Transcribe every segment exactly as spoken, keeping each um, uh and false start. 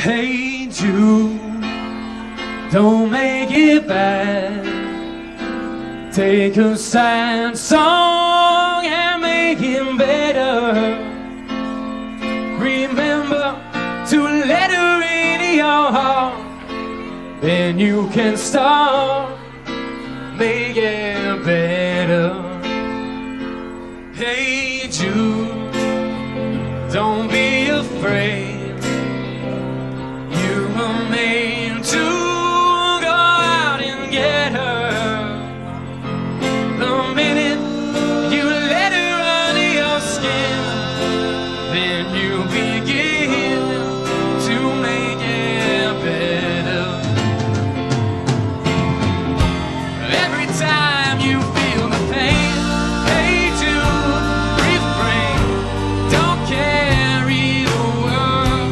Hey Jude, don't make it bad. Take a sad song and make it better. Remember to let her in your heart, then you can start make it better. Hey Jude, don't be afraid. You were made to go out and get her. The minute you let her under your skin, then you begin to make it better. Every time you feel the pain, hey Jude, refrain. Don't carry the world.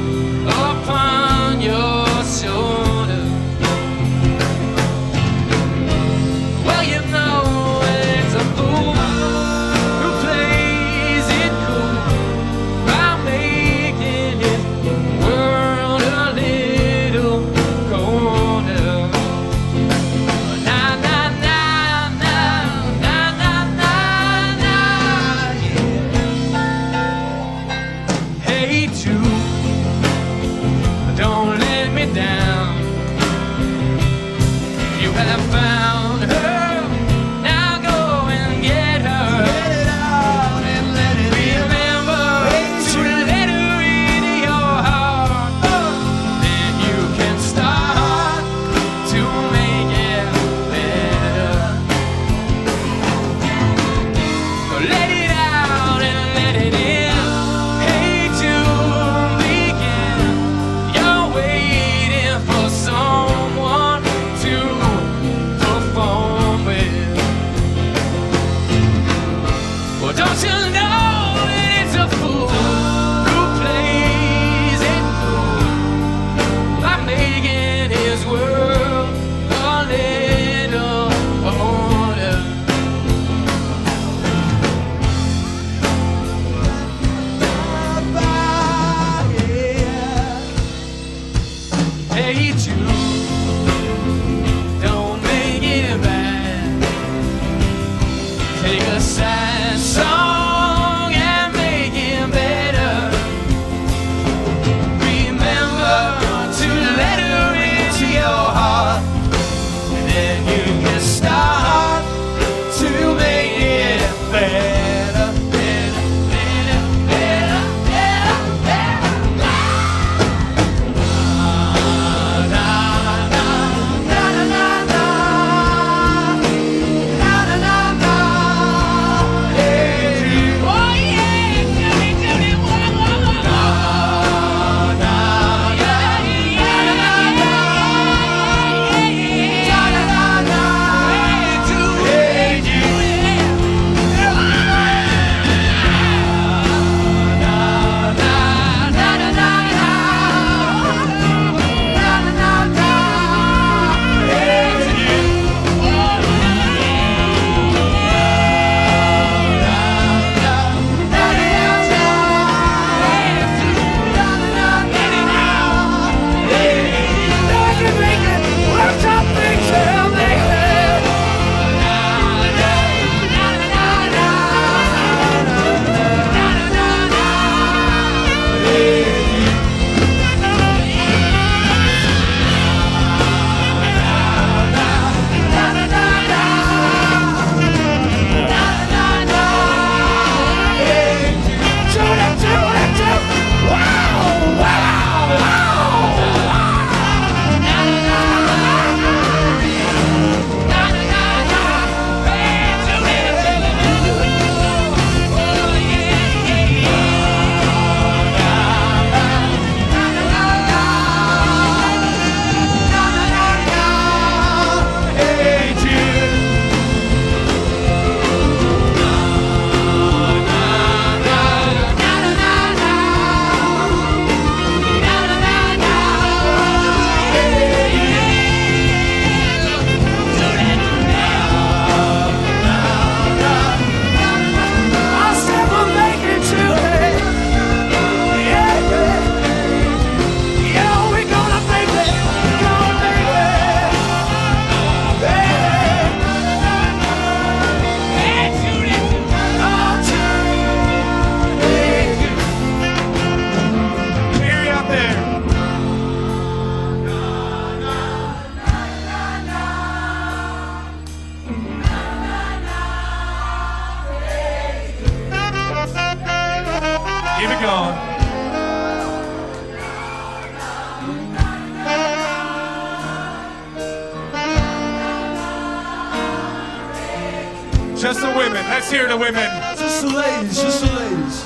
Let's hear the women. Just the ladies, just the ladies.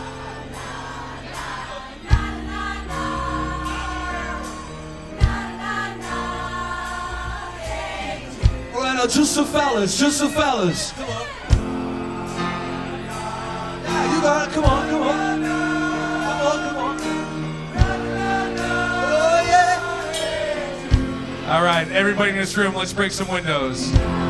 All right, now just the fellas, just the fellas. Come on. Yeah, you got it. Come on, come on. Come on, come on. Oh, yeah. All right, everybody in this room, let's break some windows.